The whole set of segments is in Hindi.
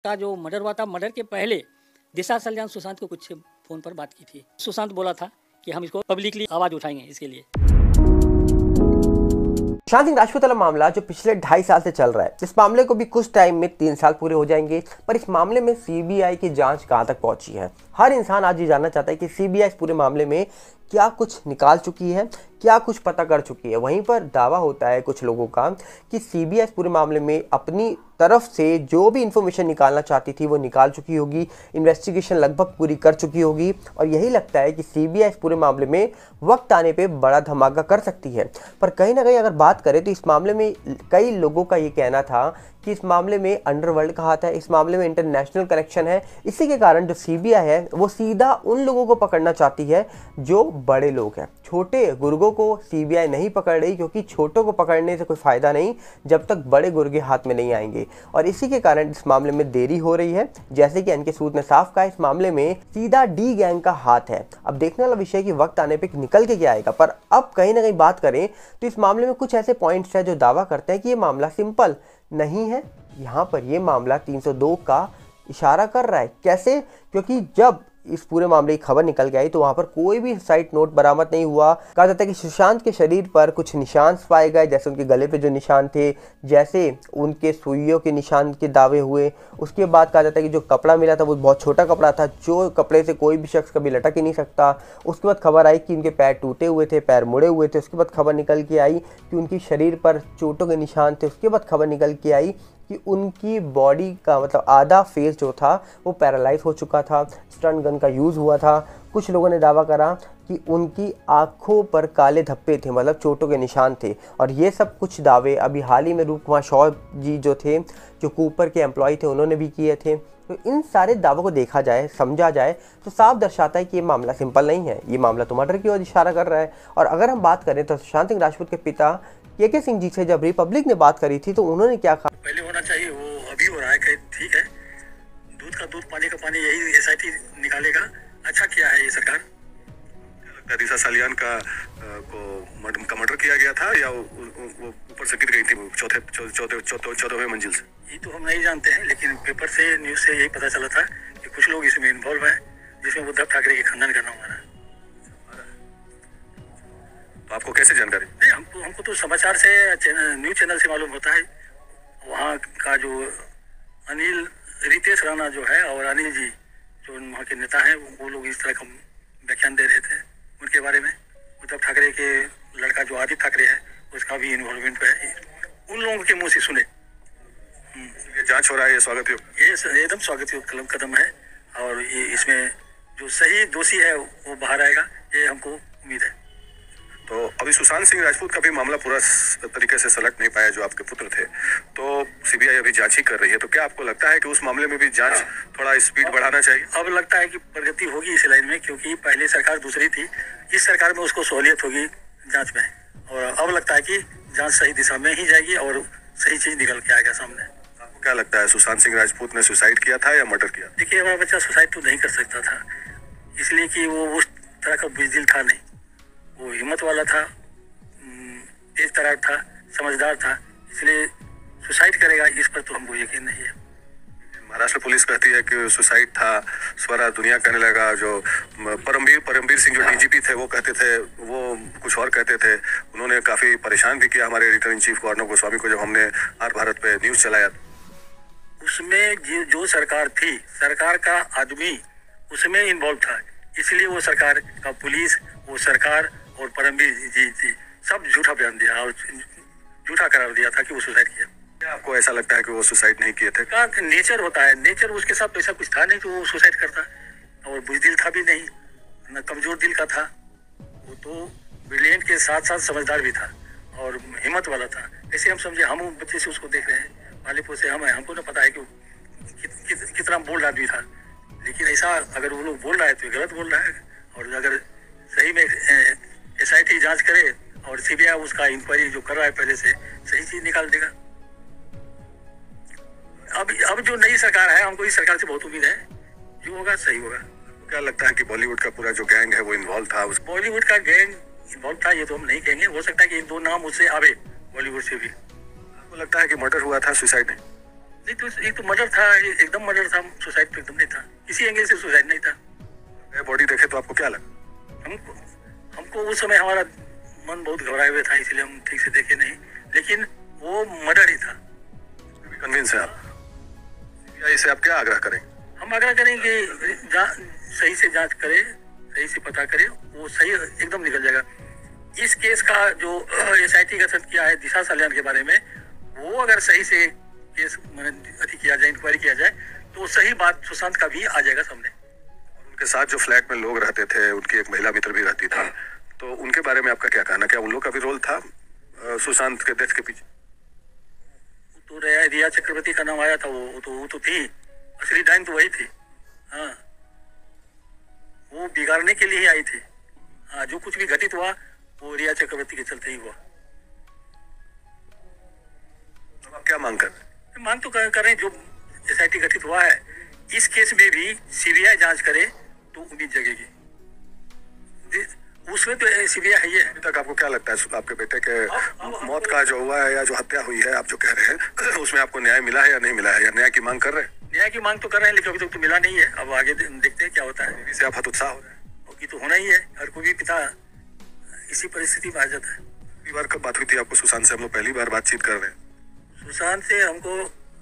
का जो मर्डर हुआ था, मर्डर के पहले दिशा सलजान सुशांत को कुछ फ़ोन पर बात की थी। सुशांत बोला था कि हम इसको पब्लिकली आवाज़ उठाएंगे इसके लिए। सुशांत सिंह राजपूत वाला मामला जो पिछले 2.5 साल से चल रहा है, इस मामले को भी कुछ टाइम में 3 साल पूरे हो जाएंगे। पर इस मामले में सीबीआई की जांच कहां तक पहुंची है, हर इंसान आज ये जानना चाहता है कि सीबीआई इस पूरे मामले में क्या कुछ निकाल चुकी है, क्या कुछ पता कर चुकी है। वहीं पर दावा होता है कुछ लोगों का कि सीबीआई इस पूरे मामले में अपनी तरफ से जो भी इंफॉर्मेशन निकालना चाहती थी वो निकाल चुकी होगी, इन्वेस्टिगेशन लगभग पूरी कर चुकी होगी। और यही लगता है कि सीबीआई इस पूरे मामले में वक्त आने पे बड़ा धमाका कर सकती है। पर कहीं ना कहीं अगर बात करें तो इस मामले में कई लोगों का ये कहना था कि इस मामले में अंडरवर्ल्ड का हाथ है, इस मामले में इंटरनेशनल कनेक्शन है। इसी के कारण जो सीबीआई है वो सीधा उन लोगों को पकड़ना चाहती है जो बड़े लोग हैं। छोटे गुर्गों को सीबीआई नहीं पकड़ रही, क्योंकि छोटों को पकड़ने से कोई फायदा नहीं जब तक बड़े गुर्गे हाथ में नहीं आएंगे। और इसी के कारण इस मामले में देरी हो रही है। जैसे कि एनके सूद ने साफ कहा, इस मामले में सीधा डी गैंग का हाथ है। अब देखने वाला विषय कि वक्त आने पे निकल के क्या आएगा। पर अब कहीं ना कहीं बात करें तो इस मामले में कुछ ऐसे पॉइंट्स है जो दावा करते हैं कि ये मामला सिंपल नहीं है। यहाँ पर ये मामला 302 का इशारा कर रहा है। कैसे? क्योंकि जब इस पूरे मामले की खबर निकल के आई तो वहां पर कोई भी सुसाइड नोट बरामद नहीं हुआ। कहा जाता है कि सुशांत के शरीर पर कुछ निशान पाए गए, जैसे उनके गले पे जो निशान थे, जैसे उनके सुइयों के निशान के दावे हुए। उसके बाद कहा जाता है कि जो कपड़ा मिला था वो बहुत छोटा कपड़ा था, जो कपड़े से कोई भी शख्स कभी लटक ही नहीं सकता। उसके बाद खबर आई कि उनके पैर टूटे हुए थे, पैर मुड़े हुए थे। उसके बाद खबर निकल के आई कि उनकी शरीर पर चोटों के निशान थे। उसके बाद खबर निकल के आई कि उनकी बॉडी का मतलब आधा फेस जो था वो पैरालाइज हो चुका था, स्टन गन का यूज़ हुआ था। कुछ लोगों ने दावा करा कि उनकी आंखों पर काले धब्बे थे, मतलब चोटों के निशान थे। और ये सब कुछ दावे अभी हाल ही में रूप कुमार शॉ जी जो थे, जो कूपर के एम्प्लॉय थे, उन्होंने भी किए थे। तो इन सारे दावों को देखा जाए, समझा जाए तो साफ दर्शाता है कि ये मामला सिंपल नहीं है। ये मामला तो मर्डर की ओर इशारा कर रहा है। और अगर हम बात करें तो सुशांत सिंह राजपूत के पिता के सिंह जी से जब रिपब्लिक ने बात करी थी तो उन्होंने क्या कहा? पहले होना चाहिए, वो अभी हो रहा है कि ठीक है, दूध का दूध पानी का पानी, यही एसआईटी निकालेगा। अच्छा किया है ये सरकार। दिशा सलियान का मर्डर किया गया था या वो ऊपर से गिर गई थी चौदहवें मंजिल से? ये तो हम नहीं जानते हैं, लेकिन पेपर से, न्यूज से यही पता चला था कि कुछ लोग इसमें इन्वॉल्व हैं, जिसमें उद्धव ठाकरे के खानदान का नाम आ रहा है। तो आपको कैसे जानकारी? नहीं, हमको तो समाचार से, न्यूज चैनल से मालूम होता है। वहाँ का जो अनिल रितेश राणा जो है और अनिल जी जो वहाँ के नेता हैं, वो लोग इस तरह का व्याख्यान दे रहे थे उनके बारे में। उद्धव ठाकरे के लड़का जो आदित्य ठाकरे है उसका भी इन्वॉल्वमेंट है, उन लोगों के मुँह से सुने। ये जांच हो रहा है, ये स्वागत योग्य, ये एकदम स्वागत योग्य कदम है। और ये इसमें जो सही दोषी है वो बाहर आएगा, ये हमको उम्मीद है। तो अभी सुशांत सिंह राजपूत का भी मामला पूरा तरीके से सलट नहीं पाया, जो आपके पुत्र थे, तो सीबीआई अभी जांच ही कर रही है। तो क्या आपको लगता है कि उस मामले में भी जांच थोड़ा स्पीड बढ़ाना चाहिए? अब लगता है कि प्रगति होगी इस लाइन में, क्योंकि पहले सरकार दूसरी थी, इस सरकार में उसको सहूलियत होगी जांच में। और अब लगता है कि जांच सही दिशा में ही जाएगी और सही चीज निकल के आएगा सामने। आपको क्या लगता है, सुशांत सिंह राजपूत ने सुसाइड किया था या मर्डर किया? देखिए, हमारा बच्चा सुसाइड तो नहीं कर सकता था, इसलिए कि वो उस तरह का बुज़दिल था नहीं। वो हिम्मत वाला था, तेज तर्रार था, समझदार था, इसलिए सुसाइड करेगा इस पर तो हमको यकीन नहीं है। महाराष्ट्र पुलिस कहती है कि सुसाइड था, सारा दुनिया कहने लगा। जो परमवीर सिंह जो डीजीपी थे वो कहते थे, वो कुछ और कहते थे। उन्होंने काफी परेशान भी किया हमारे एडिटर इन चीफ को, अर्नब गोस्वामी को, जब हमने आर भारत पे न्यूज चलाया। उसमें जो सरकार थी, सरकार का आदमी उसमें इन्वॉल्व था, इसलिए वो सरकार का पुलिस, वो सरकार और परमवीर जी सब झूठा बयान दिया और झूठा करार दिया था कि वो सुसाइड किया। क्या आपको ऐसा लगता है कि वो सुसाइड नहीं किए थे? का नेचर होता है, नेचर उसके साथ ऐसा कुछ था नहीं जो वो सुसाइड करता। और बुज़दिल था भी नहीं, न कमजोर दिल का था। वो तो ब्रिलियंट के साथ साथ समझदार भी था और हिम्मत वाला था। ऐसे हम समझे, हम बच्चे से उसको देख रहे हैं, मालिकों से हम है, हमको ना पता है कि कितना बोल्ड आदमी था। लेकिन ऐसा अगर वो लोग बोल रहा है तो गलत बोल रहा है। और अगर सही में एसआईटी जांच करे और सीबीआई उसका इंक्वायरी जो कर रहा है पहले से, सही चीज निकाल देगा। अब जो नई सरकार है, हमको इस सरकार से बहुत उम्मीद है, जो होगा सही होगा। क्या लगता है कि बॉलीवुड का पूरा जो गैंग है वो इन्वॉल्व था? बॉलीवुड का गैंग इन्वॉल्व था ये तो हम नहीं कहेंगे, हो सकता है कि 1-2 नाम उससे आवे बॉलीवुड से भी। आपको लगता है कि मर्डर हुआ था, सुसाइड नहीं? नहीं तो एक तो मर्डर था, एकदम मर्डर था, सुसाइड तो एकदम नहीं था, किसी एंगल से सुसाइड नहीं था। बॉडी देखे तो आपको क्या लगा? हमको उस समय हमारा मन बहुत घबराए हुए था, इसलिए हम ठीक से देखे नहीं, लेकिन वो मर्डर ही था। कन्विंस है आप? सीबीआई से आप क्या आग्रह करेंगे? हम आग्रह करें कि सही से जांच करे, सही से पता करे, वो सही एकदम निकल जाएगा। इस केस का जो SIT गठन किया है दिशा सल्यान के बारे में, वो अगर सही से केस अति किया जाए, इंक्वायरी किया जाए, तो सही बात सुशांत का भी आ जाएगा सामने। उनके साथ जो फ्लैट में लोग रहते थे, उनकी एक महिला मित्र भी रहती थी, तो उनके बारे में आपका क्या कहना? क्या उन लोग का भी रोल था सुशांत के डेथ के पीछे? तो रिया चक्रवर्ती का नाम आया था, वो तो थी, असली डाइन तो वही थी। हाँ, वो बिगाड़ने के लिए ही आई थी। हाँ, जो कुछ भी घटित हुआ वो रिया चक्रवर्ती के चलते ही हुआ। आप क्या मांग कर रहे हैं? मांग तो कर रहे हैं, जो SIT गठित हुआ है, इस केस में भी CBI जांच करे तो उम्मीद जगेगी। उसमें तो CBI है ही है। अभी तक आपको क्या लगता है आपके बेटे के मौत का जो हुआ है या जो हत्या हुई है, आप जो कह रहे हैं, उसमें आपको न्याय मिला है या नहीं मिला है, या न्याय की मांग कर रहे हैं? न्याय की मांग तो कर रहे हैं, लेकिन अभी तक तो मिला नहीं है। अब आगे देखते हैं क्या होता है। इसे आप हतोत्साह हो रहे हैं? क्योंकि तो होना ही है, हर कोई भी पिता इसी परिस्थिति में आ जाता है। पहली बार कब बात हुई थी आपको सुशांत से? हम लोग पहली बार बातचीत कर रहे हैं। सुशांत से हमको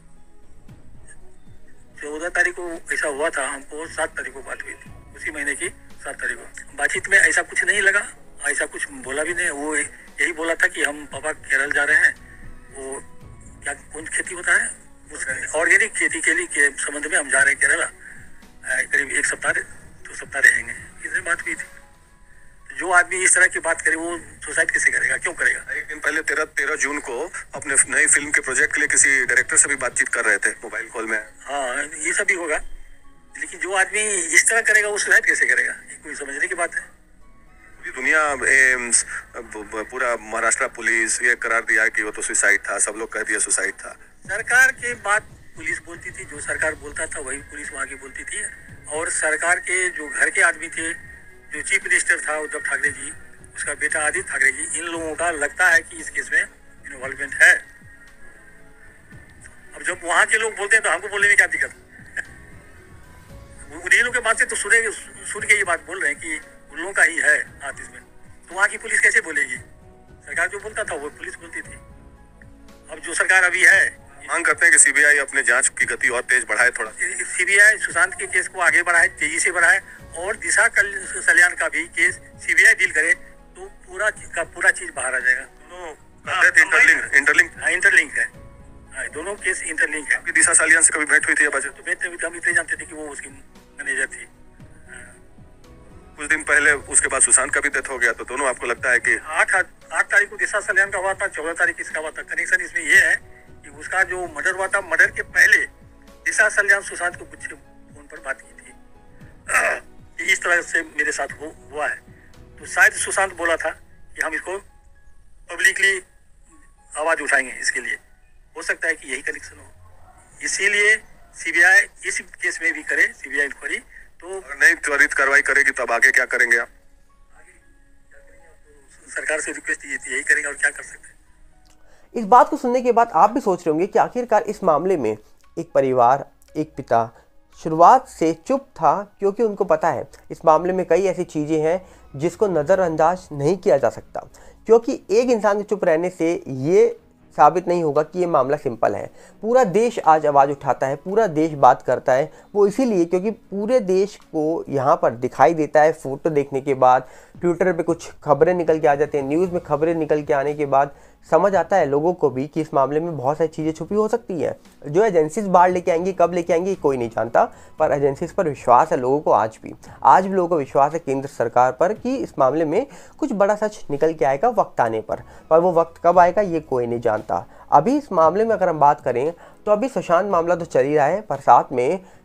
14 तारीख को ऐसा हुआ था, हमको 7 तारीख को बात हुई थी, उसी महीने की 7 तारीख को। बातचीत में ऐसा कुछ नहीं लगा, ऐसा कुछ बोला भी नहीं। वो यही बोला था कि हम पापा केरल जा रहे हैं, वो क्या कौन खेती होता है, उस ऑर्गेनिक खेती के लिए के संबंध में हम जा रहे हैं केरला, करीब 1 सप्ताह 2 सप्ताह रहेंगे, इससे बात हुई थी। जो आदमी इस तरह की बात करे वो सुसाइड कैसे करेगा, क्यों करेगा? एक दिन पहले 13 जून को अपने नई फिल्म के प्रोजेक्ट के लिए किसी डायरेक्टर से भी बातचीत कर रहे थे मोबाइल कॉल में। हाँ, ये सब भी होगा, लेकिन जो आदमी इस तरह करेगा वो सुसाइड कैसे करेगा, ये कोई समझने की बात है। पूरी दुनिया, एम्स, पूरा महाराष्ट्र पुलिस ये करार दिया कि वो तो सुसाइड था, सब लोग कह दिया सुसाइड था। सरकार के बात पुलिस बोलती थी, जो सरकार बोलता था वही पुलिस वहाँ की बोलती थी। और सरकार के जो घर के आदमी थे, जो चीफ मिनिस्टर था उद्धव ठाकरे जी, उसका बेटा आदित्य ठाकरे जी, इन लोगों का लगता है कि इस केस में इन्वॉल्वमेंट है। अब जब वहाँ के लोग बोलते हैं तो हमको बोलने में क्या दिक्कत? उन्हीं लोगों के बात से तो सुन के ये बात बोल रहे हैं कि उन लोगों का ही है हाथ इसमें, तो वहाँ की पुलिस कैसे बोलेगी? सरकार जो बोलता था वो पुलिस बोलती थी। अब जो सरकार अभी है, मांग करते हैं कि सीबीआई अपने जांच की गति और तेज बढ़ाए, थोड़ा सीबीआई सुशांत के केस को आगे बढ़ाए, तेजी से बढ़ाए, और दिशा सल्यान का भी केस सीबीआई डील करे तो पूरा चीज बाहर आ जाएगा। इंटरलिंक है, दोनों केस इंटरलिंक है। दिशा सल्यान से कभी भेंट हुई थी? तो भेंट हुई थी, हम इतने जानते थे कि वो उसकी मैनेजर थी। कुछ दिन पहले उसके बाद सुशांत का भी डेथ हो गया, तो दोनों आपको लगता है कि 8 तारीख को दिशा सल्यान का हुआ था, 14 तारीख इसका हुआ था। कनेक्शन इसमें ये है कि उसका जो मर्डर हुआ था, मर्डर के पहले दिशा सल्यान सुशांत को कुछ फोन पर बात की थी, इस तरह से मेरे साथ हुआ है। तो शायद सुशांत बोला था कि हम इसको पब्लिकली आवाज उठाएंगे, इसके लिए हो सकता है कि यही कनेक्शन हो। इसीलिए सीबीआई इस केस में भी करे, सीबीआई इंक्वायरी। तो नहीं त्वरित कार्रवाई करेगी तो अब आगे क्या करेंगे आप? सरकार से रिक्वेस्ट यही करेंगे, और क्या कर सकते हैं। इस बात को सुनने के बाद आप भी सोच रहे होंगे कि आखिरकार इस मामले में एक परिवार, एक पिता शुरुआत से चुप था, क्योंकि उनको पता है इस मामले में कई ऐसी चीज़ें हैं जिसको नज़रअंदाज नहीं किया जा सकता। क्योंकि एक इंसान के चुप रहने से ये साबित नहीं होगा कि ये मामला सिंपल है। पूरा देश आज आवाज़ उठाता है, पूरा देश बात करता है, वो इसीलिए क्योंकि पूरे देश को यहाँ पर दिखाई देता है। फ़ोटो देखने के बाद ट्विटर पे कुछ खबरें निकल के आ जाती हैं, न्यूज़ में खबरें निकल के आने के बाद समझ आता है लोगों को भी कि इस मामले में बहुत सारी चीज़ें छुपी हो सकती हैं। जो एजेंसीज बाहर लेके आएंगी, कब लेके आएंगी कोई नहीं जानता, पर एजेंसीज पर विश्वास है लोगों को। आज भी लोगों को विश्वास है केंद्र सरकार पर कि इस मामले में कुछ बड़ा सच निकल के आएगा वक्त आने पर वो वक्त कब आएगा ये कोई नहीं जानता। अभी इस मामले में अगर हम बात करें तो अभी सुशांत मामला तो चल ही रहा है, पर साथ में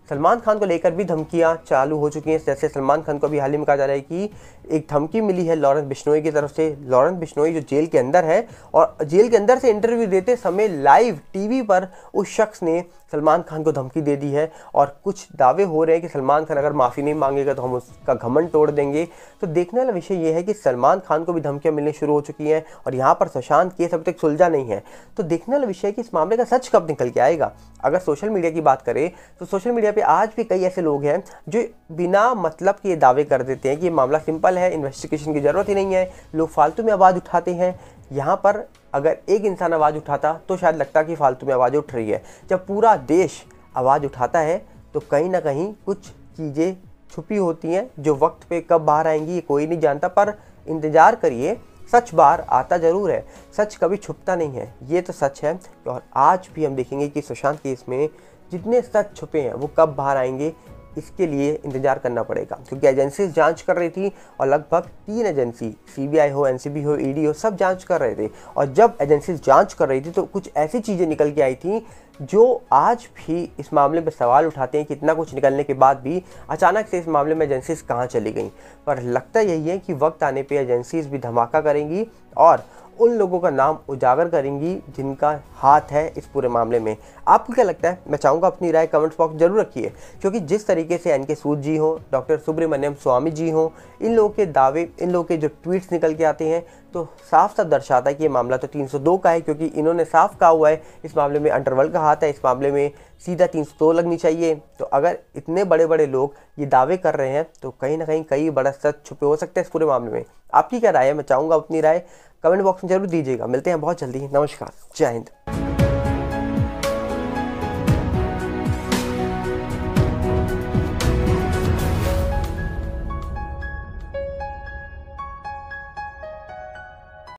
सलमान खान को लेकर भी धमकियां चालू हो चुकी हैं। जैसे सलमान खान को अभी हाल ही में कहा जा रहा है कि एक धमकी मिली है लॉरेंस बिश्नोई की तरफ से। लॉरेंस बिश्नोई जो जेल के अंदर है और जेल के अंदर से इंटरव्यू देते समय लाइव टीवी पर उस शख्स ने सलमान खान को धमकी दे दी है और कुछ दावे हो रहे हैं कि सलमान खान अगर माफ़ी नहीं मांगेगा तो हम उसका घमंड तोड़ देंगे। तो देखने वाला विषय ये है कि सलमान खान को भी धमकियां मिलनी शुरू हो चुकी हैं और यहाँ पर सुशांत केस अभी तक सुलझा नहीं है। तो देखने वाला विषय है कि इस मामले का सच कब निकल के आएगा। अगर सोशल मीडिया की बात करें तो सोशल मीडिया पे आज भी कई ऐसे लोग हैं जो बिना मतलब के दावे कर देते हैं कि ये मामला सिंपल है, इन्वेस्टिगेशन की ज़रूरत ही नहीं है, लोग फालतू में आवाज़ उठाते हैं। यहाँ पर अगर एक इंसान आवाज़ उठाता तो शायद लगता कि फालतू में आवाज़ उठ रही है। जब पूरा देश आवाज़ उठाता है तो कहीं ना कहीं कुछ चीज़ें छुपी होती हैं जो वक्त पे कब बाहर आएंगी ये कोई नहीं जानता। पर इंतज़ार करिए, सच बाहर आता ज़रूर है, सच कभी छुपता नहीं है, ये तो सच है। और आज भी हम देखेंगे कि सुशांत केस में जितने सच छुपे हैं वो कब बाहर आएंगे, इसके लिए इंतजार करना पड़ेगा। क्योंकि एजेंसीज जांच कर रही थी और लगभग 3 एजेंसी, सीबीआई हो, एनसीबी हो, ईडी हो, सब जांच कर रहे थे। और जब एजेंसीज जांच कर रही थी तो कुछ ऐसी चीज़ें निकल के आई थी जो आज भी इस मामले में सवाल उठाते हैं कि इतना कुछ निकलने के बाद भी अचानक से इस मामले में एजेंसीज कहाँ चली गई। पर लगता यही है कि वक्त आने पे एजेंसीज भी धमाका करेंगी और उन लोगों का नाम उजागर करेंगी जिनका हाथ है इस पूरे मामले में। आपको क्या लगता है? मैं चाहूँगा अपनी राय कमेंट्स बॉक्स जरूर रखिए, क्योंकि जिस तरीके से एनके सूद जी हो, डॉक्टर सुब्रमण्यम स्वामी जी हो, इन लोगों के दावे, इन लोगों के जो ट्वीट्स निकल के आते हैं तो साफ साफ दर्शाता है कि ये मामला तो 302 का है। क्योंकि इन्होंने साफ कहा हुआ है इस मामले में अंडरवर्ल्ड का हाथ है, इस मामले में सीधा 302 लगनी चाहिए। तो अगर इतने बड़े बड़े लोग ये दावे कर रहे हैं तो कहीं ना कहीं कई बड़ा सच छुपे हो सकते हैं इस पूरे मामले में। आपकी क्या राय है? मैं चाहूँगा अपनी राय कमेंट बॉक्स में जरूर दीजिएगा। मिलते हैं बहुत जल्दी। नमस्कार, जय हिंद।